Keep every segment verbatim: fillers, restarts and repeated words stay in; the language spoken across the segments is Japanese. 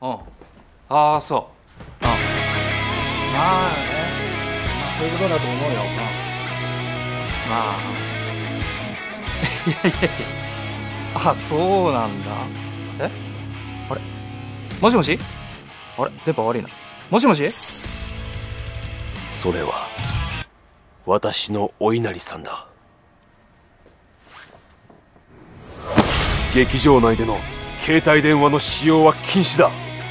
うん。ああ、そう。うん。まあね。そういうことだと思うよ。うん。まあ。いやいやいや。あ、そうなんだ。え、あれ、もしもし、あれ、電波悪いな。もしもし。 それは私のお稲荷さんだ。劇場内での携帯電話の使用は禁止だ。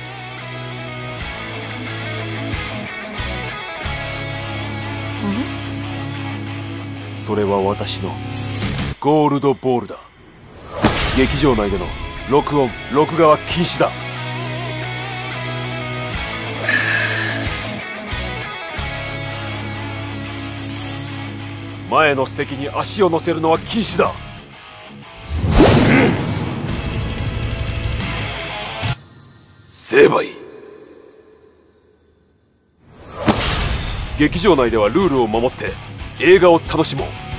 それは私のゴールドボールだ。劇場内での録音録画は禁止だ。前の席に足を乗せるのは禁止だ。成敗。劇場内ではルールを守って映画を楽しもう。